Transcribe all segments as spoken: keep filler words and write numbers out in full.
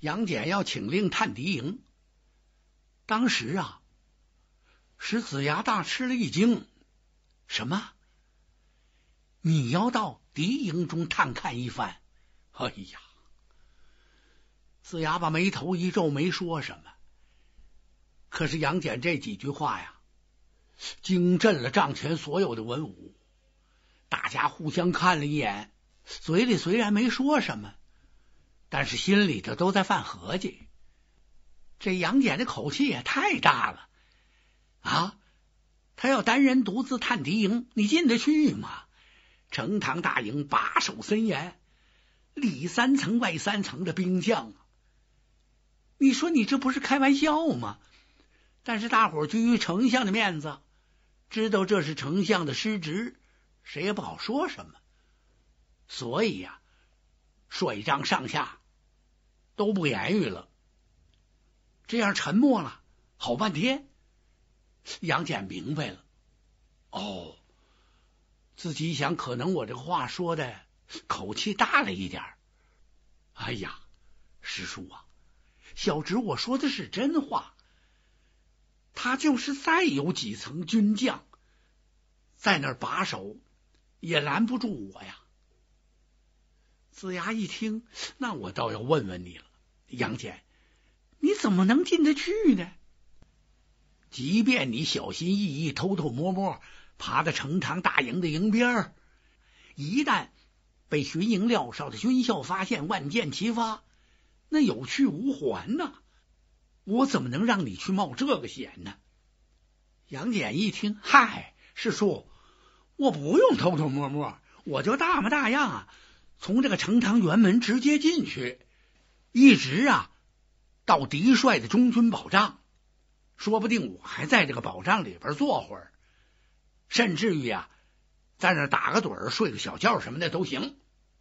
杨戬要请令探敌营。当时啊，使子牙大吃了一惊，什么？你要到敌营中探看一番？哎呀！子牙把眉头一皱，没说什么。可是杨戬这几句话呀，惊震了帐前所有的文武。大家互相看了一眼，嘴里虽然没说什么，但是心里头都在犯合计。这杨戬的口气也太大了啊！他要单人独自探敌营，你进得去吗？成堂大营把守森严，里三层外三层的兵将啊！你说你这不是开玩笑吗？但是大伙儿居于丞相的面子，知道这是丞相的失职，谁也不好说什么。所以呀、啊，帅帐上下都不言语了，这样沉默了好半天。杨戬明白了，哦，自己想，可能我这话说的口气大了一点。哎呀，师叔啊，小侄我说的是真话。他就是再有几层军将在那儿把守，也拦不住我呀。子牙一听，那我倒要问问你了，杨戬，你怎么能进得去呢？即便你小心翼翼、偷偷摸摸爬到成堂大营的营边，一旦被巡营廖少的军校发现，万箭齐发，那有去无还呐！我怎么能让你去冒这个险呢？杨戬一听，嗨，师叔，我不用偷偷摸摸，我就大模大样啊，从这个成堂辕门直接进去，一直啊到敌帅的中军保障，说不定我还在这个保障里边坐会儿，甚至于啊在那打个盹儿、睡个小觉什么的都行。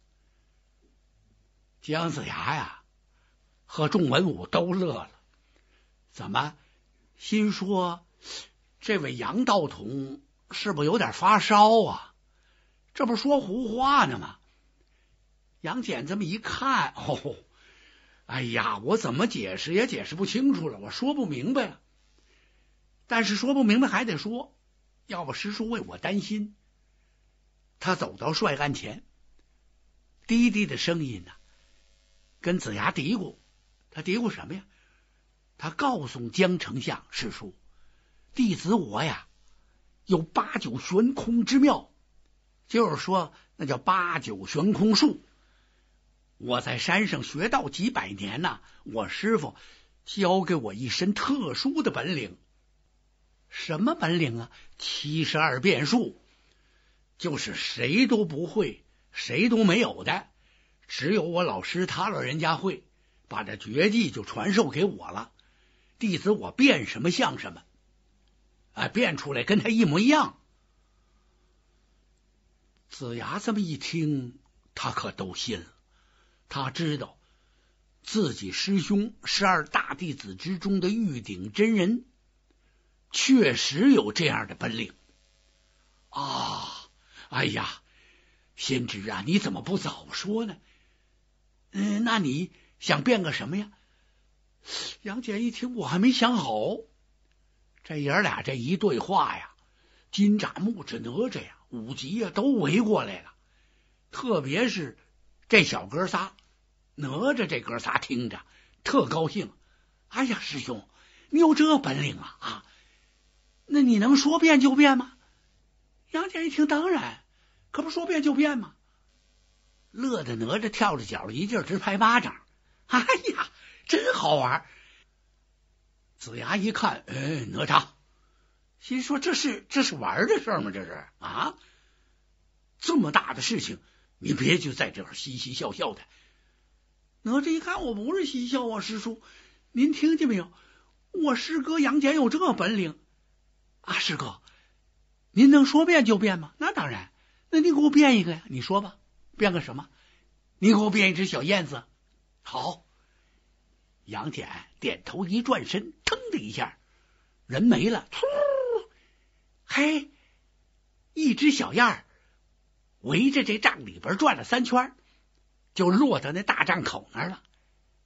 姜子牙呀和众文武都乐了，怎么心说这位杨道统是不是有点发烧啊？这不说胡话呢吗？杨戬这么一看，哦，哎呀，我怎么解释也解释不清楚了，我说不明白了。但是说不明白还得说，要不师叔为我担心。他走到帅案前，低低的声音呢、啊，跟子牙嘀咕。他嘀咕什么呀？他告诉姜丞相，师叔，弟子我呀有八九悬空之妙，就是说那叫八九悬空术。我在山上学道几百年呐、啊，我师傅教给我一身特殊的本领。什么本领啊？七十二变术，就是谁都不会，谁都没有的，只有我老师他老人家会，把这绝技就传授给我了。弟子我变什么像什么，啊，变出来跟他一模一样。子牙这么一听，他可都信了。他知道自己师兄十二大弟子之中的玉鼎真人确实有这样的本领啊！哎呀，先知啊，你怎么不早说呢？嗯、呃，那你想变个什么呀？杨戬一听，我还没想好。这爷俩这一对话呀，金吒、木吒、哪吒呀，五级呀都围过来了。特别是这小哥仨，哪吒这哥仨听着特高兴。哎呀，师兄，你有这本领啊啊！那你能说变就变吗？杨戬一听，当然，可不说变就变吗？乐的哪吒跳着脚，一劲儿直拍巴掌。哎呀，真好玩！子牙一看，哎，哪吒，心说这是这是玩的事儿吗？这是啊，这么大的事情，你别就在这儿嘻嘻笑笑的。哪吒一看，我不是嬉笑啊，师叔，您听见没有？我师哥杨戬有这本领啊！师哥，您能说变就变吗？那当然，那你给我变一个呀！你说吧，变个什么？你给我变一只小燕子。好，杨戬点头一转身，腾的一下，人没了。嘿，一只小燕儿围着这帐里边转了三圈，就落到那大帐口那儿了。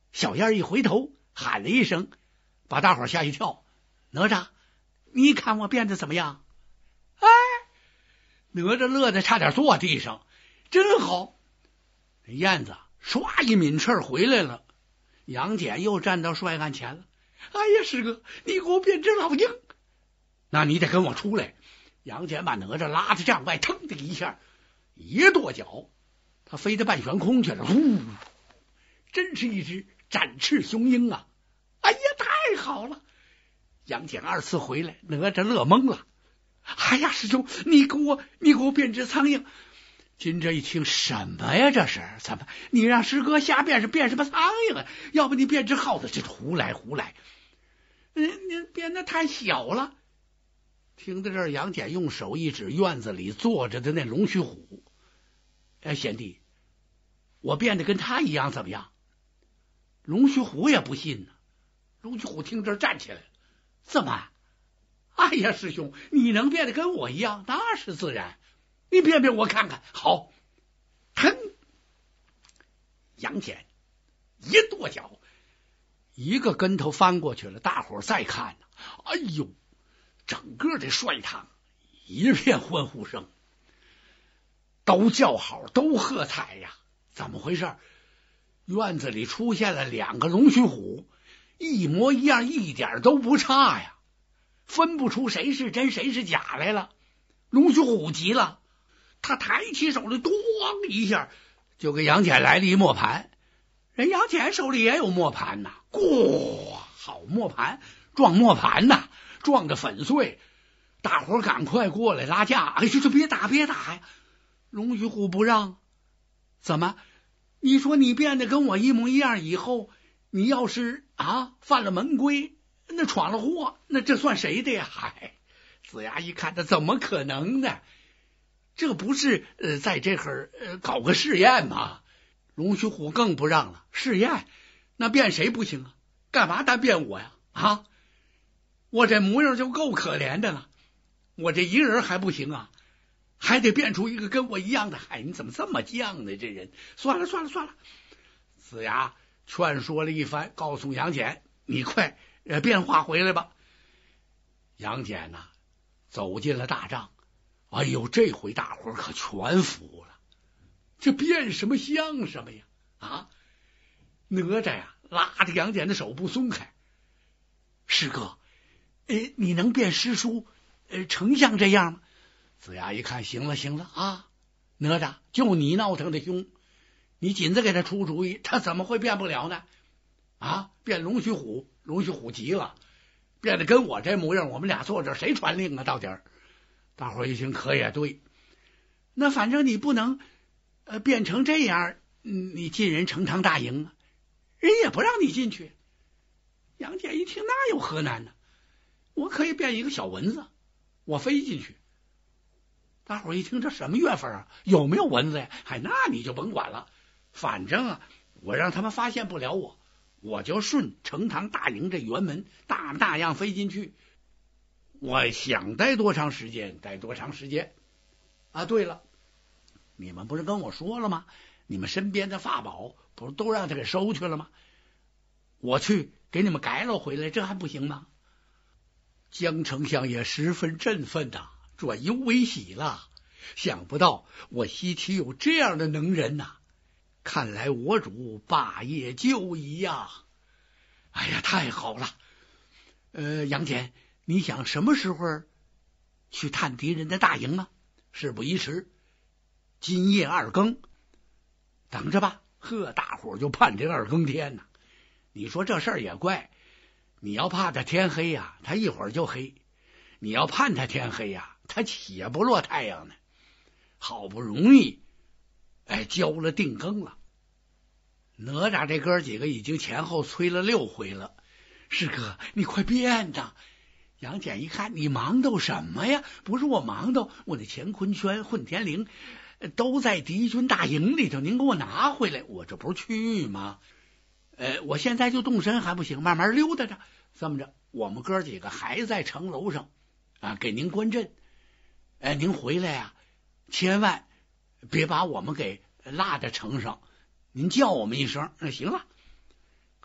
小燕一回头喊了一声，把大伙吓一跳。哪吒，你看我变得怎么样？哎，哪吒乐得差点坐地上，真好。燕子唰一抿翅回来了，杨戬又站到帅案前了。哎呀，师哥，你给我变只老鹰，那你得跟我出来。杨戬把哪吒拉到帐外，腾的一下一跺脚，他飞到半悬空去了。呼，真是一只展翅雄鹰啊！哎呀，太好了！杨戬二次回来，哪吒乐懵了。哎呀，师兄，你给我你给我变只苍蝇。金吒一听，什么呀？这是怎么？你让师哥瞎变是变什么苍蝇啊？要不你变只耗子？这胡来胡来！你你变得太小了。听到这儿，杨戬用手一指院子里坐着的那龙须虎。哎，贤弟，我变得跟他一样怎么样？龙须虎也不信呢。龙须虎听这儿站起来了。怎么？哎呀，师兄，你能变得跟我一样，那是自然。你变变我看看。好，腾！杨戬一跺脚，一个跟头翻过去了。大伙儿再看呢，哎呦，整个这帅堂一片欢呼声，都叫好，都喝彩呀！怎么回事？院子里出现了两个龙须虎，一模一样，一点都不差呀，分不出谁是真谁是假来了。龙须虎急了，他抬起手来，咣一下就给杨戬来了一磨盘。人杨戬手里也有磨盘呐，咣，好磨盘，撞磨盘呐，撞得粉碎。大伙儿赶快过来拉架。哎，这就别打别打呀！龙须虎不让。怎么？你说你变得跟我一模一样以后，你要是啊犯了门规，那闯了祸，那这算谁的呀？嗨，子牙一看，这怎么可能呢？这不是呃在这会呃搞个试验吗？龙须虎更不让了。试验？那变谁不行啊？干嘛单变我呀？啊，我这模样就够可怜的了，我这一个人还不行啊，还得变出一个跟我一样的。嗨，你怎么这么犟呢？这人，算了算了算了。子牙劝说了一番，告诉杨戬，你快呃变化回来吧。杨戬呐、啊，走进了大帐。哎呦，这回大伙儿可全服了，这变什么像什么呀？啊，哪吒呀，拉着杨戬的手不松开。师哥，呃，你能变师叔呃丞相这样吗？子牙一看，行了行了啊，哪吒就你闹腾的凶，你紧着给他出主意，他怎么会变不了呢？啊，变龙须虎，龙须虎急了，变得跟我这模样，我们俩坐这谁传令啊？到底儿？大伙儿一听，可也对，那反正你不能呃变成这样，嗯，你进人呈堂大营啊，人也不让你进去。杨戬一听，那有何难呢？我可以变一个小蚊子，我飞进去。大伙儿一听，这什么月份啊？有没有蚊子呀？嗨，那你就甭管了，反正啊，我让他们发现不了我，我就顺呈堂大营这辕门大大样飞进去。我想待多长时间待多长时间啊！对了，你们不是跟我说了吗？你们身边的法宝不是都让他给收去了吗？我去给你们改了回来，这还不行吗？江丞相也十分振奋呐、啊，转忧为喜了。想不到我西岐有这样的能人呐、啊！看来我主霸业就矣呀！哎呀，太好了！呃，杨戬，你想什么时候去探敌人的大营啊？事不宜迟，今夜二更，等着吧。呵，大伙就盼这二更天呢。你说这事儿也怪，你要怕他天黑呀、啊，他一会儿就黑；你要盼他天黑呀、啊，他且不落太阳呢。好不容易，哎，交了定更了。哪吒这哥几个已经前后催了六回了。师哥，你快变呐！杨戬一看，你忙叨什么呀？不是我忙叨，我那乾坤圈、混天绫都在敌军大营里头，您给我拿回来，我这不是去吗？呃，我现在就动身还不行，慢慢溜达着。这么着，我们哥几个还在城楼上啊，给您观阵。哎、呃，您回来呀、啊，千万别把我们给落在城上，您叫我们一声，那行了。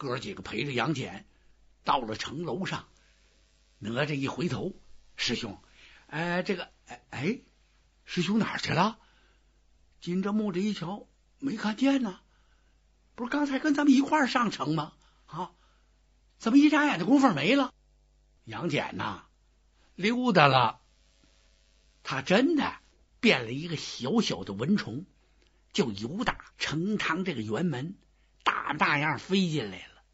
哥几个陪着杨戬到了城楼上，哪吒一回头，师兄，哎，这个，哎哎，师兄哪儿去了？金着木着一瞧，没看见呢，不是刚才跟咱们一块儿上城吗？啊，怎么一眨眼的功夫没了？杨戬呐，溜达了，他真的变了一个小小的蚊虫，就由打成汤这个辕门大大样飞进来了，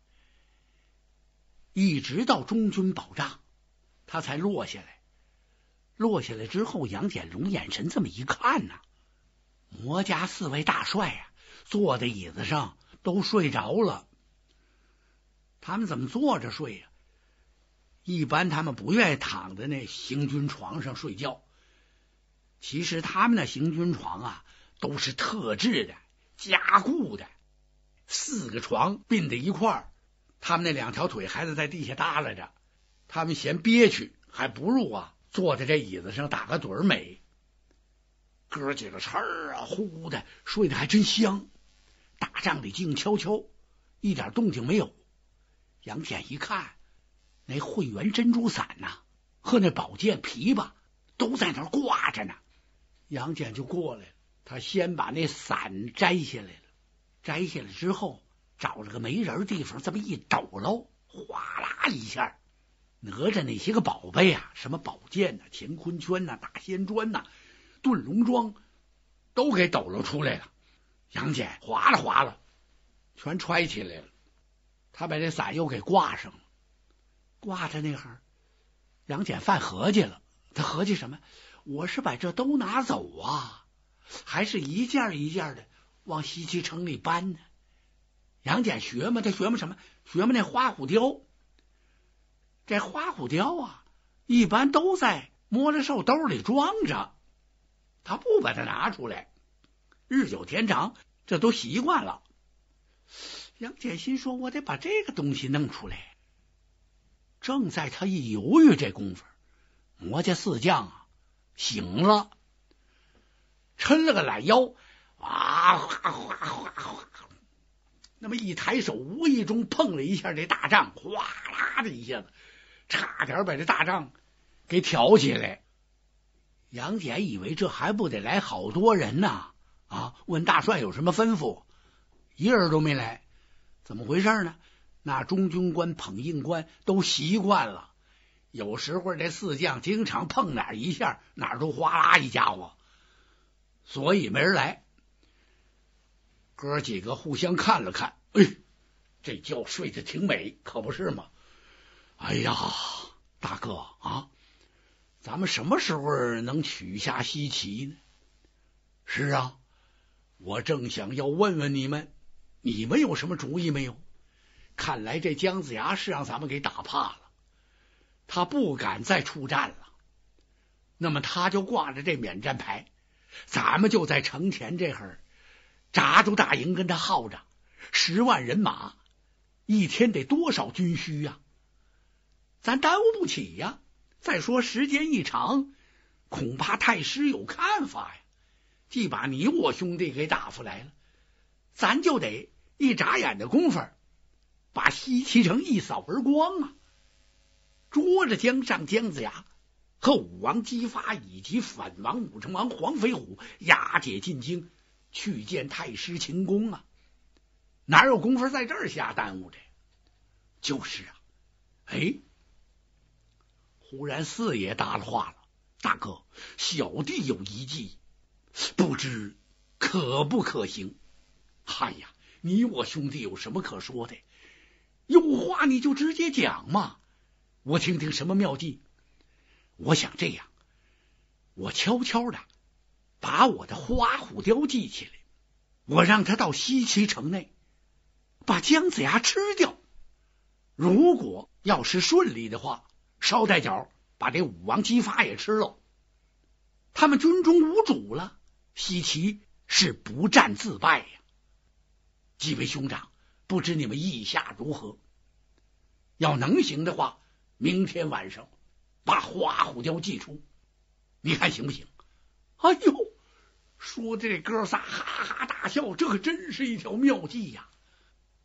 一直到中军保障，他才落下来。落下来之后，杨戬龙眼神这么一看呐、啊，魔家四位大帅啊，坐在椅子上都睡着了。他们怎么坐着睡呀、啊？一般他们不愿意躺在那行军床上睡觉。其实他们那行军床啊，都是特制的、加固的，四个床并在一块儿，他们那两条腿还得在地下耷拉着。他们嫌憋屈，还不如啊坐在这椅子上打个盹儿美。哥几个哧儿啊呼的睡得还真香，大帐里静悄悄，一点动静没有。杨戬一看，那慧元珍珠伞呐、啊、和那宝剑琵琶都在那儿挂着呢。杨戬就过来了，他先把那伞摘下来了，摘下来之后找了个没人地方这么一抖搂，哗啦一下，哪吒那些个宝贝啊，什么宝剑呐、啊、乾坤圈呐、啊、大仙砖呐、啊、遁龙桩都给抖搂出来了。杨戬哗啦哗啦全揣起来了，他把这伞又给挂上了。挂着那会儿，杨戬犯合计了，他合计什么？我是把这都拿走啊，还是一件一件的往西岐城里搬呢？杨戬学嘛，他学嘛什么？学嘛那花虎雕。这花虎雕啊，一般都在摸着手兜里装着，他不把它拿出来。日久天长，这都习惯了。杨戬心说，我得把这个东西弄出来。正在他一犹豫这功夫，魔家四将啊醒了，抻了个懒腰，啊哗哗哗哗，那么一抬手，无意中碰了一下这大帐，哗啦的一下子，差点把这大帐给挑起来。杨戬以为这还不得来好多人呢，啊，问大帅有什么吩咐，一人都没来。怎么回事呢？那中军官、捧印官都习惯了，有时候这四将经常碰哪一下，哪儿都哗啦一家伙，所以没人来。哥几个互相看了看，哎，这觉睡得挺美，可不是吗？哎呀，大哥啊，咱们什么时候能取下西岐呢？是啊，我正想要问问你们，你们有什么主意没有？看来这姜子牙是让咱们给打怕了，他不敢再出战了。那么他就挂着这免战牌，咱们就在城前这会儿扎住大营跟他耗着，十万人马，一天得多少军需呀、啊？咱耽误不起呀。再说时间一长，恐怕太师有看法呀，既把你我兄弟给打发来了，咱就得一眨眼的功夫把西岐城一扫而光啊！捉着江上姜子牙和武王姬发以及反王武成王黄飞虎，押解进京去见太师秦公啊！哪有功夫在这儿瞎耽误着？就是啊！哎，忽然四爷答了话了：“大哥，小弟有一计，不知可不可行？”嗨呀，你我兄弟有什么可说的？有话你就直接讲嘛，我听听什么妙计。我想这样，我悄悄的把我的花虎雕记起来，我让他到西岐城内把姜子牙吃掉。如果要是顺利的话，捎带脚把这武王姬发也吃了，他们军中无主了，西岐是不战自败呀。几位兄长，不知你们意下如何？要能行的话，明天晚上把花虎雕祭出，你看行不行？哎呦，说这哥仨哈哈大笑，这可真是一条妙计呀！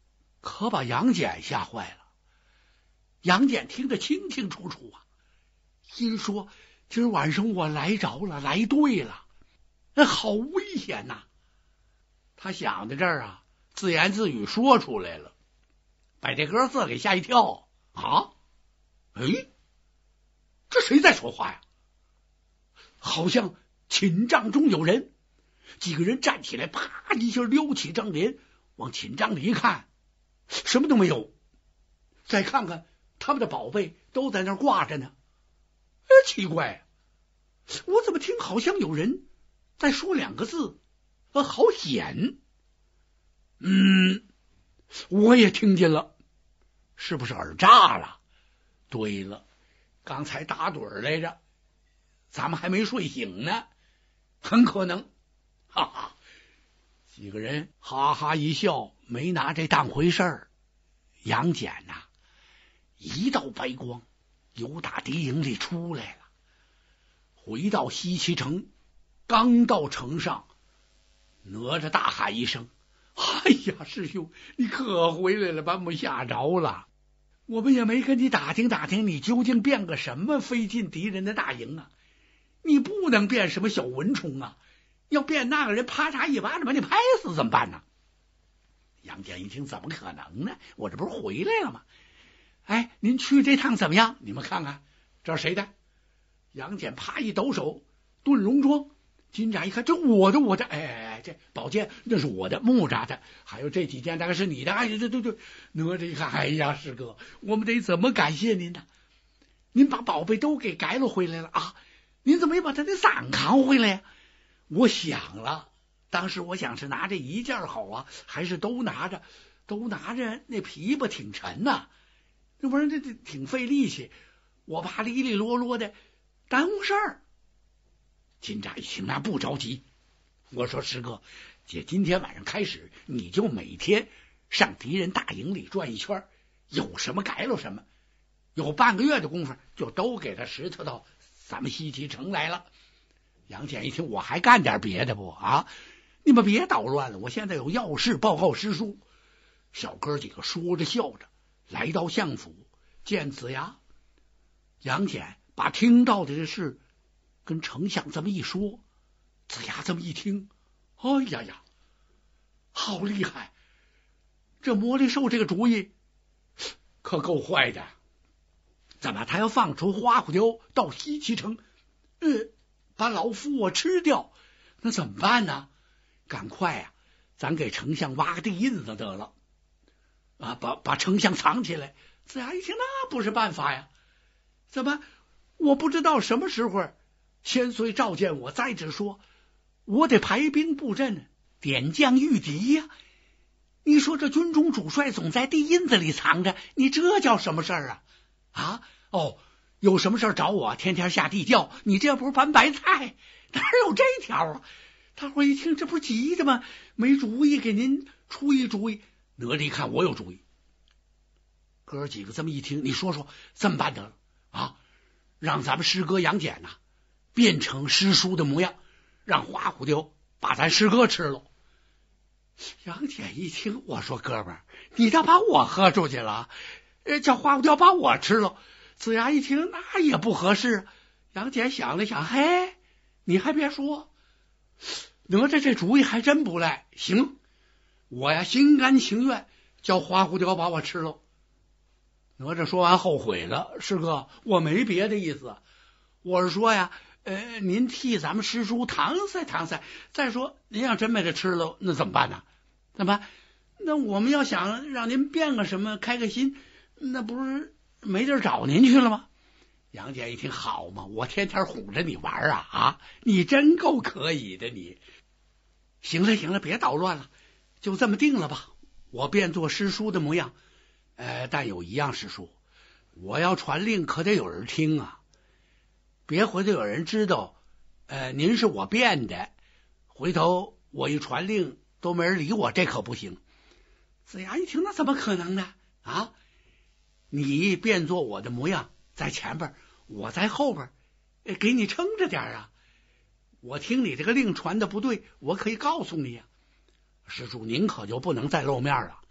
可把杨戬吓坏了。杨戬听得清清楚楚啊，心说今儿晚上我来着了，来对了，那好危险呐！他想到这儿啊，自言自语说出来了，把这哥仨给吓一跳啊！哎，这谁在说话呀？好像寝帐中有人。几个人站起来，啪一下撩起帐帘，往寝帐里一看，什么都没有。再看看他们的宝贝都在那儿挂着呢。哎，奇怪，我怎么听好像有人在说两个字，呃，好险。嗯，我也听见了，是不是耳炸了？对了，刚才打盹来着，咱们还没睡醒呢，很可能。哈哈，几个人哈哈一笑，没拿这当回事儿。杨戬呐、啊，一道白光由打敌营里出来了，回到西岐城，刚到城上，哪吒大喊一声：“哎呀，师兄，你可回来了，把我们吓着了！我们也没跟你打听打听，你究竟变个什么飞进敌人的大营啊？你不能变什么小蚊虫啊！要变那个人，啪嚓一巴掌把你拍死怎么办呢？”杨戬一听，怎么可能呢？我这不是回来了吗？哎，您去这趟怎么样？你们看看，这是谁的？杨戬啪一抖手，遁龙桩。金吒一看，这我的，我的，哎，这宝剑那是我的，木吒的，还有这几件大概是你的。哎，对对对，哪吒一看，哎呀，师哥，我们得怎么感谢您呢？您把宝贝都给改了回来了啊！您怎么没把他的伞扛回来呀？我想了，当时我想是拿这一件好啊，还是都拿着？都拿着那琵琶挺沉呐、啊，那不是这这挺费力气，我怕哩哩啰啰的耽误事儿。金吒一听，那不着急。我说师哥，姐今天晚上开始，你就每天上敌人大营里转一圈，有什么改了什么，有半个月的功夫就都给他拾掇到咱们西岐城来了。杨戬一听，我还干点别的不啊？你们别捣乱了，我现在有要事报告师叔。小哥几个说着笑着来到相府见子牙。杨戬把听到的这事跟丞相这么一说，子牙这么一听，哎呀呀，好厉害！这魔力兽这个主意可够坏的。怎么他要放出花虎雕到西岐城，呃，把老夫我吃掉，那怎么办呢？赶快啊，咱给丞相挖个地印子得了啊，把把丞相藏起来。子牙一听，那不是办法呀，怎么我不知道什么时候千岁召见我，再者说我得排兵布阵，点将御敌呀、啊。你说这军中主帅总在地印子里藏着，你这叫什么事儿啊？啊，哦，有什么事儿找我，天天下地窖，你这不是搬白菜？哪有这条啊？大伙一听，这不是急的吗？没主意，给您出一主意。哪吒一看，我有主意。哥几个这么一听，你说说，这么办得了啊？让咱们师哥杨戬呐、啊，变成师叔的模样，让花虎雕把咱师哥吃了。杨戬一听，我说哥们儿，你倒把我喝出去了，呃，叫花虎雕把我吃了。子牙一听，那也不合适。杨戬想了想，嘿，你还别说，哪吒这主意还真不赖。行，我呀心甘情愿叫花虎雕把我吃了。哪吒说完后悔了，师哥，我没别的意思，我是说呀，呃，您替咱们师叔搪塞搪塞。再说，您要真被他吃了，那怎么办呢？怎么？那我们要想让您变个什么，开个心，那不是没地儿找您去了吗？杨戬一听，好嘛，我天天哄着你玩啊啊！你真够可以的你。行了行了，别捣乱了，就这么定了吧。我变作师叔的模样，呃，但有一样，师叔，我要传令，可得有人听啊。别回头有人知道，呃，您是我变的，回头我一传令都没人理我，这可不行。子牙一听，那怎么可能呢？啊，你变作我的模样，在前边，我在后边，给你撑着点啊。我听你这个令传的不对，我可以告诉你啊。施主您可就不能再露面了，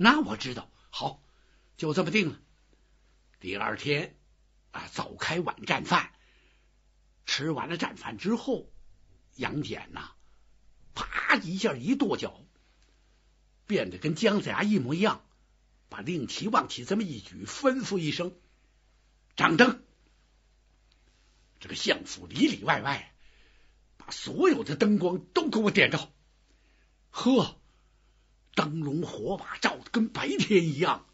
那我知道，好，就这么定了。第二天啊，早开晚战饭，吃完了战饭之后，杨戬呐、啊，啪一下一跺脚，变得跟姜子牙一模一样，把令旗望旗这么一举，吩咐一声：“掌灯！”这个相府里里外外，把所有的灯光都给我点着。呵，灯笼火把照得跟白天一样。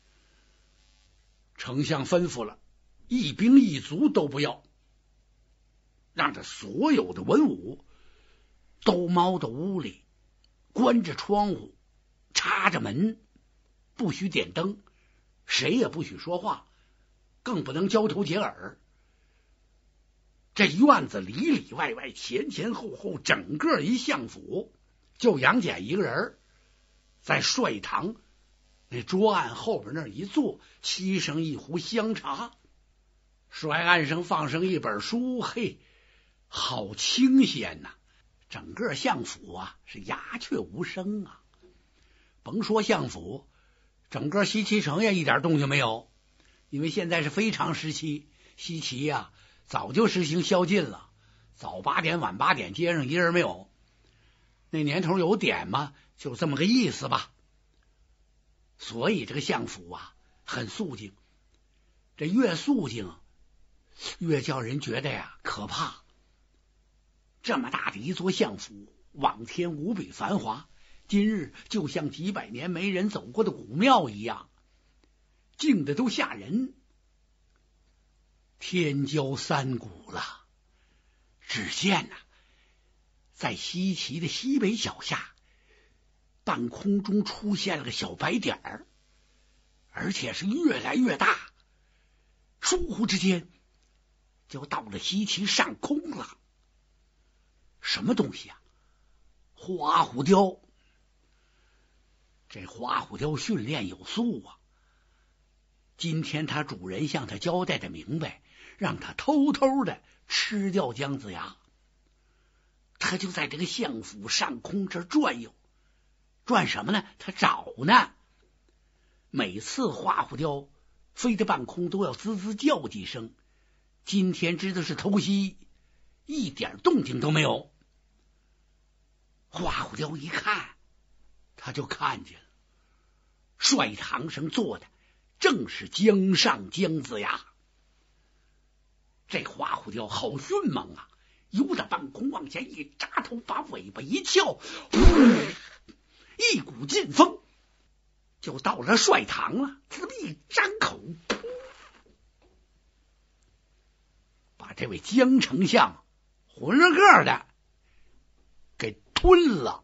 丞相吩咐了，一兵一卒都不要，让这所有的文武都猫到屋里，关着窗户，插着门，不许点灯，谁也不许说话，更不能交头接耳。这院子里里外外，前前后后，整个一相府，就杨戬一个人在帅堂那桌案后边那一坐，沏上一壶香茶，帅案上放上一本书，嘿，好清闲呐、啊！整个相府啊是鸦雀无声啊。甭说相府，整个西岐城也一点动静没有，因为现在是非常时期，西岐呀、啊、早就实行宵禁了，早八点晚八点，街上一人没有。那年头有点嘛，就这么个意思吧。所以这个相府啊很肃静，这越肃静越叫人觉得呀可怕。这么大的一座相府，往天无比繁华，今日就像几百年没人走过的古庙一样，静的都吓人。天交三鼓了，只见呐、啊，在西岐的西北角下，半空中出现了个小白点儿，而且是越来越大，倏忽之间就到了西岐上空了。什么东西啊？花虎雕。这花虎雕训练有素啊，今天他主人向他交代的明白，让他偷偷的吃掉姜子牙。他就在这个相府上空这转悠，转什么呢？他找呢。每次花虎雕飞到半空都要滋滋叫几声，今天知道是偷袭，一点动静都没有。花虎雕一看，他就看见了，帅堂上坐的正是姜尚姜子牙。这花虎雕好迅猛啊，由着半空往前一扎头，把尾巴一翘，一股劲风就到了帅堂了。这么一张口，把这位姜丞相浑了个的给吞了。